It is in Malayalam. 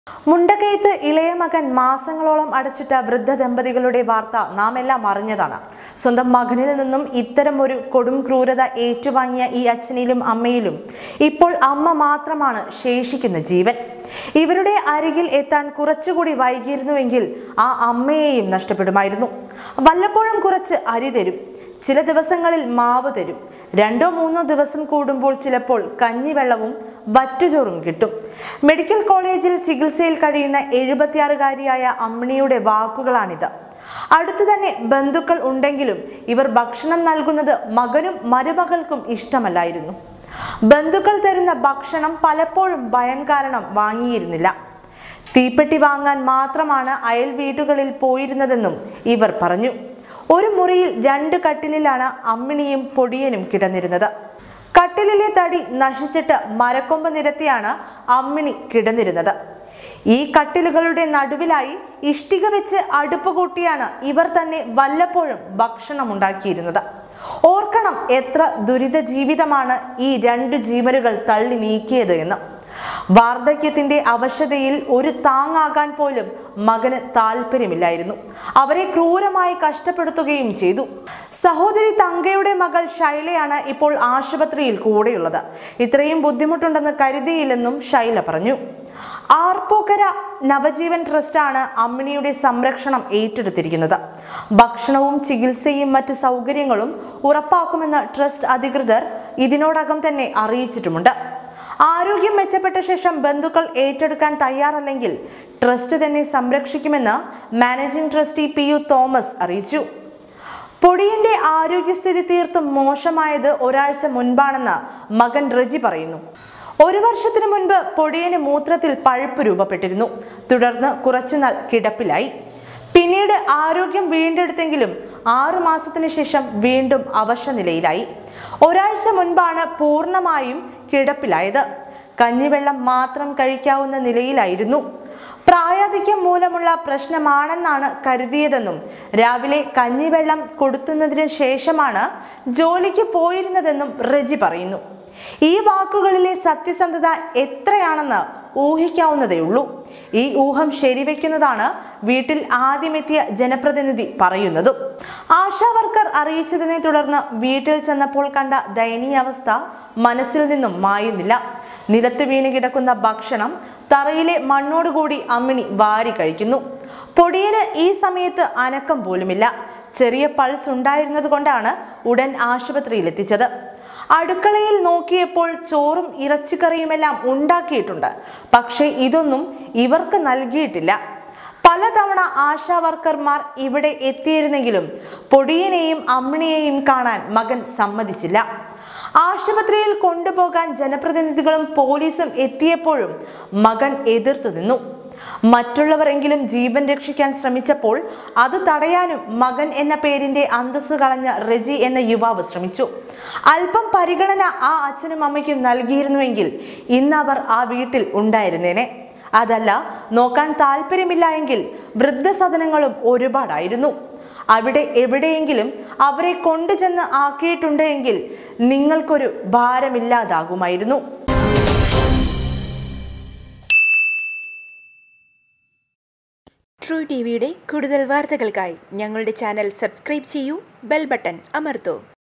മുണ്ടക്കയത്ത് ഇളയ മകൻ മാസങ്ങളോളം അടച്ചിട്ട വൃദ്ധ ദമ്പതികളുടെ വാർത്ത നാം എല്ലാം അറിഞ്ഞതാണ്. സ്വന്തം മകനിൽ നിന്നും ഇത്തരം ഒരു കൊടും ക്രൂരത ഏറ്റുവാങ്ങിയ ഈ അച്ഛനിലും അമ്മയിലും ഇപ്പോൾ അമ്മ മാത്രമാണ് ശേഷിക്കുന്ന ജീവൻ. ഇവരുടെ അരികിൽ എത്താൻ കുറച്ചുകൂടി വൈകിയിരുന്നുവെങ്കിൽ ആ അമ്മയെയും നഷ്ടപ്പെടുമായിരുന്നു. വല്ലപ്പോഴും കുറച്ച് അരി തരും, ചില ദിവസങ്ങളിൽ മാവ് തരും, 2-3 ദിവസം കൂടുമ്പോൾ ചിലപ്പോൾ കഞ്ഞിവെള്ളവും വറ്റുചോറും കിട്ടും. മെഡിക്കൽ കോളേജിൽ ചികിത്സയിൽ കഴിയുന്ന 76-കാരിയായ അമ്മിണിയുടെ വാക്കുകളാണിത്. അടുത്തു തന്നെ ബന്ധുക്കൾ ഉണ്ടെങ്കിലും ഇവർ ഭക്ഷണം നൽകുന്നത് മകനും മരുമകൾക്കും ഇഷ്ടമല്ലായിരുന്നു. ബന്ധുക്കൾ തരുന്ന ഭക്ഷണം പലപ്പോഴും ഭയം കാരണം വാങ്ങിയിരുന്നില്ല. തീപ്പെട്ടി വാങ്ങാൻ മാത്രമാണ് അയൽ വീടുകളിൽ പോയിരുന്നതെന്നും ഇവർ പറഞ്ഞു. ഒരു മുറിയിൽ 2 കട്ടിലിലാണ് അമ്മിണിയും പൊടിയനും കിടന്നിരുന്നത്. കട്ടിലിലെ തടി നശിച്ചിട്ട് മരക്കൊമ്പ് നിരത്തിയാണ് അമ്മിണി കിടന്നിരുന്നത്. ഈ കട്ടിലുകളുടെ നടുവിലായി ഇഷ്ടിക വെച്ച് അടുപ്പ് കൂട്ടിയാണ് ഇവർ തന്നെ വല്ലപ്പോഴും ഭക്ഷണം ഉണ്ടാക്കിയിരുന്നത്. ഓർക്കണം, എത്ര ദുരിത ജീവിതമാണ് ഈ 2 ജീവനുകൾ തള്ളി നീക്കിയത് എന്ന്. വാർദ്ധക്യത്തിന്റെ അവശതയിൽ ഒരു താങ്ങാകാൻ പോലും മകന് താല്പര്യമില്ലായിരുന്നു. അവരെ ക്രൂരമായി കഷ്ടപ്പെടുത്തുകയും ചെയ്തു. സഹോദരി തങ്കയുടെ മകൾ ശൈലയാണ് ഇപ്പോൾ ആശുപത്രിയിൽ കൂടെയുള്ളത്. ഇത്രയും ബുദ്ധിമുട്ടുണ്ടെന്ന് കരുതിയില്ലെന്നും ശൈല പറഞ്ഞു. ആർപ്പോക്കര നവജീവൻ ട്രസ്റ്റാണ് അമ്മിണിയുടെ സംരക്ഷണം ഏറ്റെടുത്തിരിക്കുന്നത്. ഭക്ഷണവും ചികിത്സയും മറ്റ് സൗകര്യങ്ങളും ഉറപ്പാക്കുമെന്ന് ട്രസ്റ്റ് അധികൃതർ ഇതിനോടകം തന്നെ അറിയിച്ചിട്ടുമുണ്ട്. ആരോഗ്യം മെച്ചപ്പെട്ട ശേഷം ബന്ധുക്കൾ ഏറ്റെടുക്കാൻ തയ്യാറല്ലെങ്കിൽ ട്രസ്റ്റ് തന്നെ സംരക്ഷിക്കുമെന്ന് മാനേജിംഗ് ട്രസ്റ്റി PU തോമസ് അറിയിച്ചു. പൊടിയന്റെ ആരോഗ്യസ്ഥിതി തീർത്തും മോശമായത് ഒരാഴ്ച മുൻപാണെന്ന് മകൻ റെജി പറയുന്നു. 1 വർഷത്തിന് മുൻപ് പൊടിയന് മൂത്രത്തിൽ പഴുപ്പ് രൂപപ്പെട്ടിരുന്നു. തുടർന്ന് കുറച്ചുനാൾ കിടപ്പിലായി. പിന്നീട് ആരോഗ്യം വീണ്ടെടുത്തെങ്കിലും 6 മാസത്തിന് ശേഷം വീണ്ടും അവശനിലയിലായി. ഒരാഴ്ച മുൻപാണ് പൂർണ്ണമായും കിടപ്പിലായത്. കഞ്ഞിവെള്ളം മാത്രം കഴിക്കാവുന്ന നിലയിലായിരുന്നു. പ്രായാധിക്യം മൂലമുള്ള പ്രശ്നമാണെന്നാണ് കരുതിയതെന്നും രാവിലെ കഞ്ഞിവെള്ളം കൊടുക്കുന്നതിന് ശേഷമാണ് ജോലിക്ക് പോയിരുന്നതെന്നും റെജി പറയുന്നു. ഈ വാക്കുകളിലെ സത്യസന്ധത എത്രയാണെന്ന് ഊഹിക്കാവുന്നതേയുള്ളൂ. ഈ ഊഹം ശരിവെക്കുന്നതാണ് വീട്ടിൽ ആദ്യമെത്തിയ ജനപ്രതിനിധി പറയുന്നതും. ആശാവർക്കർ അറിയിച്ചതിനെ തുടർന്ന് വീട്ടിൽ ചെന്നപ്പോൾ കണ്ട ദയനീയാവസ്ഥ മനസ്സിൽ നിന്നും മായുന്നില്ല. നിലത്ത് വീണ് കിടക്കുന്ന ഭക്ഷണം തറയിലെ മണ്ണോടുകൂടി അമ്മിണി വാരി കഴിക്കുന്നു. പൊടിയന് ഈ സമയത്ത് അനക്കം പോലുമില്ല. ചെറിയ പൾസ് ഉണ്ടായിരുന്നത് കൊണ്ടാണ് ഉടൻ ആശുപത്രിയിൽ എത്തിച്ചത്. അടുക്കളയിൽ നോക്കിയപ്പോൾ ചോറും ഇറച്ചിക്കറിയുമെല്ലാം ഉണ്ടാക്കിയിട്ടുണ്ട്. പക്ഷേ ഇതൊന്നും ഇവർക്ക് നൽകിയിട്ടില്ല. പലതവണ ആശാവർക്കർമാർ ഇവിടെ എത്തിയിരുന്നെങ്കിലും പൊടിയനെയും അമ്മിണിയെയും കാണാൻ മകൻ സമ്മതിച്ചില്ല. ആശുപത്രിയിൽ കൊണ്ടുപോകാൻ ജനപ്രതിനിധികളും പോലീസും എത്തിയപ്പോഴും മകൻ എതിർത്തു നിന്നു. മറ്റുള്ളവർ എങ്കിലും ജീവൻ രക്ഷിക്കാൻ ശ്രമിച്ചപ്പോൾ അത് തടയാനും മകൻ എന്ന പേരിന്റെ അന്തസ്സ് കളഞ്ഞ റെജി എന്ന യുവാവ് ശ്രമിച്ചു. അല്പം പരിഗണന ആ അച്ഛനും അമ്മയ്ക്കും നൽകിയിരുന്നുവെങ്കിൽ ഇന്ന് അവർ ആ വീട്ടിൽ ഉണ്ടായിരുന്നേനെ. അതല്ല, നോക്കാൻ താല്പര്യമില്ല എങ്കിൽ വൃദ്ധസദനങ്ങളും ഒരുപാടായിരുന്നു. അവിടെ എവിടെയെങ്കിലും അവരെ കൊണ്ടുചെന്ന് ആക്കിയിട്ടുണ്ട് എങ്കിൽ നിങ്ങൾക്കൊരു ഭാരമില്ലാതാകുമായിരുന്നു. ട്രൂ ടിവിയുടെ കൂടുതൽ വാർത്തകൾക്കായി ഞങ്ങളുടെ ചാനൽ സബ്സ്ക്രൈബ് ചെയ്യൂ, ബെൽ ബട്ടൺ അമർത്തൂ.